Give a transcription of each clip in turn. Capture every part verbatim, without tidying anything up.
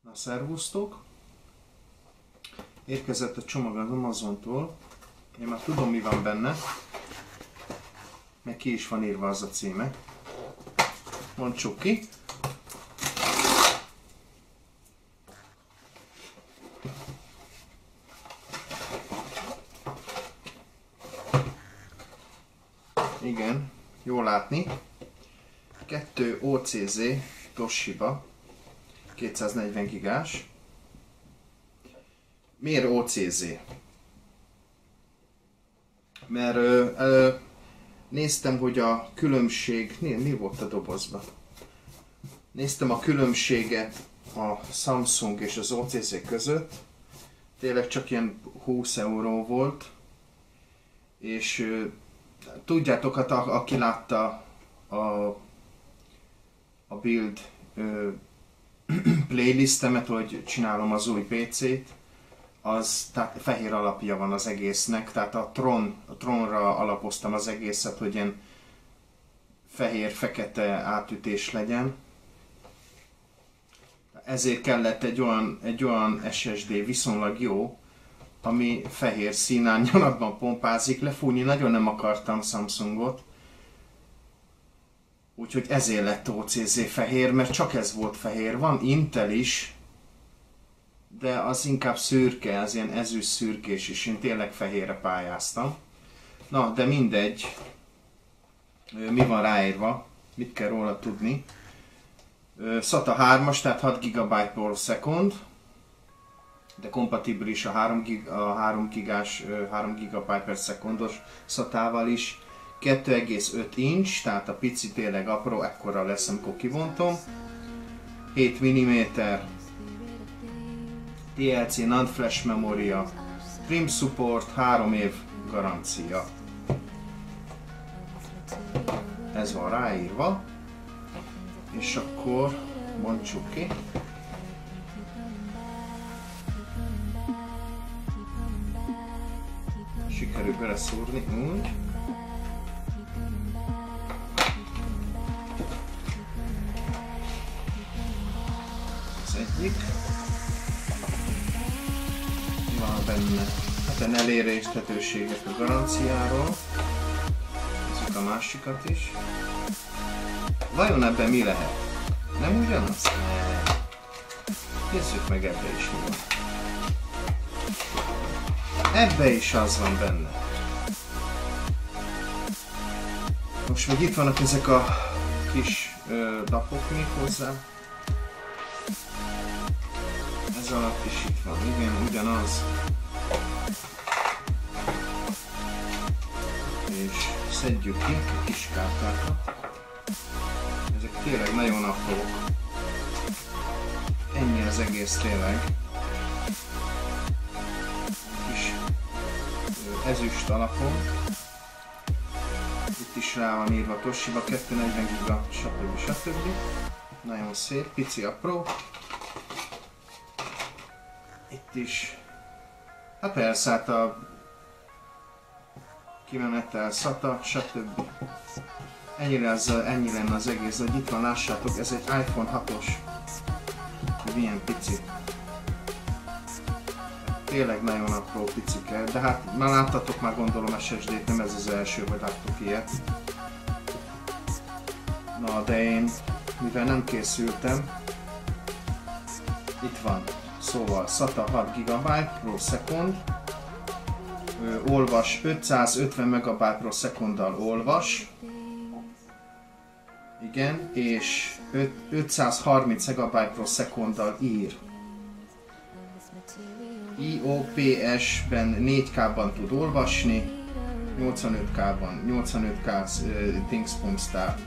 Na, szervusztok! Érkezett a csomag az Amazontól. Én már tudom, mi van benne. Meg ki is van írva az a címe. Bontsuk ki. Igen, jól látni. kettő O C Z Toshiba kétszáznegyven gigás. Miért O C Z? Mert ö, ö, néztem, hogy a különbség... Mi, mi volt a dobozban? Néztem a különbséget a Samsung és az O C Z között. Tényleg csak ilyen húsz euró volt. És ö, tudjátok, hát a, aki látta a, a build ö, playlistemet, hogy csinálom az új pé cét, az tehát fehér alapja van az egésznek, tehát a, Tron, a Tronra alapoztam az egészet, hogy ilyen fehér-fekete átütés legyen. Ezért kellett egy olyan, egy olyan es es dé viszonylag jó, ami fehér színen nyalatban pompázik. Lefújni nagyon nem akartam Samsungot, úgyhogy ezért lett O C Z fehér, mert csak ez volt fehér. Van Intel is, de az inkább szürke, az ilyen ezüst szürkés is, én tényleg fehérre pályáztam. Na, de mindegy, mi van ráírva, mit kell róla tudni. SATA hármas, tehát hat gigabyte per second, de kompatibilis a három gigás, három gigabyte per sekundos szatával is. kettő egész öt inch, tehát a pici tényleg apró, ekkora lesz, amikor kivontom. hét milliméter té el cé non-flash memória, trim support, három év garancia. Ez van ráírva. És akkor bontsuk ki. Sikerül beleszúrni úgy. Az egyik. Van benne hát a elérhetőségek a garanciáról. Nézzük a másikat is. Vajon ebben mi lehet? Nem ugyanaz? Nézzük meg, ebbe is mi van. Ebbe is az van benne. Most meg itt vannak ezek a kis ö, lapok még hozzá. Ez alatt is itt van, igen, ugyanaz. És szedjük ki a kis kártyákat. Ezek tényleg nagyon aprók. Ennyi az egész tényleg. Kis ezüst alapon. Itt is rá van írva Toshiba, kétszáznegyven giga, stb. stb. Nagyon szép, pici apró. Itt is. Hát persze, hát a kimenetel, SATA, stb. Ennyire az, ennyi lenne az egész, hogy itt van, lássátok, ez egy iPhone hatos. Milyen pici. Tényleg nagyon apró picike, de hát már láttatok, már gondolom es es dét, nem ez az első, hogy láttok ilyet. Na, de én, mivel nem készültem, itt van, szóval SATA hat gigabyte per second, Ö, olvas ötszázötven megabyte per sekunddal olvas, igen, és ötszázharminc megabyte per sekunddal ír. i o pé es-ben négy ká-ban tud olvasni, nyolcvanöt ká-ban, nyolcvanöt ká uh, thingspumps, tehát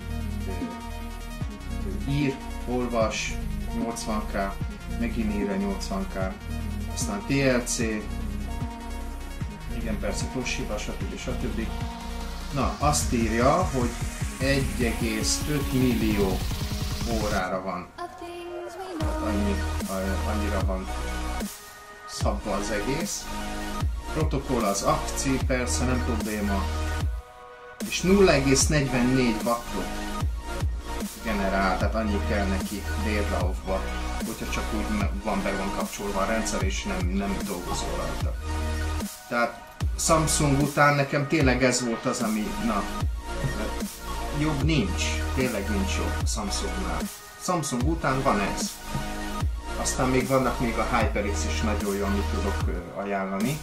uh, ír, olvas, nyolcvan ká, megint ír nyolcvan ká, aztán té el cé, igen, persze Toshiba, stb. stb. Na, azt írja, hogy egy egész öt millió órára van. Annyi, annyira van szabva az egész. Protokoll az á cé, persze nem probléma. És nulla egész negyvennégy wattot. generál, tehát annyi kell neki Daylight-ba, hogyha csak úgy van be van kapcsolva a rendszer és nem, nem dolgozol rajta. Tehát Samsung után nekem tényleg ez volt az, ami, na, jobb nincs, tényleg nincs jobb Samsungnál. Samsung után van ez. Aztán még vannak még a HyperX is nagyon jó, amit tudok ajánlani.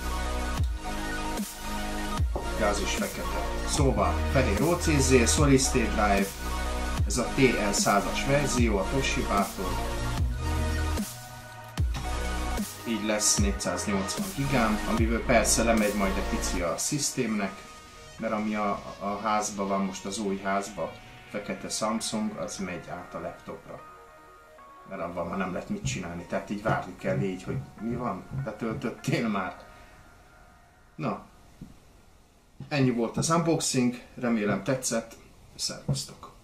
De az is fekete. Szóval fehér o cé zé, Solid State Drive, ez a té el százas verzió a Toshiba-tól. Így lesz négyszáznyolcvan gigám, amiből persze lemegy majd egy pici a szisztémnek, mert ami a, a házban van, most az új házban, fekete Samsung, az megy át a laptopra. Mert abban már nem lehet mit csinálni, tehát így várni kell így, hogy mi van, betöltöttél már. Na, ennyi volt az unboxing, remélem tetszett, szervusztok!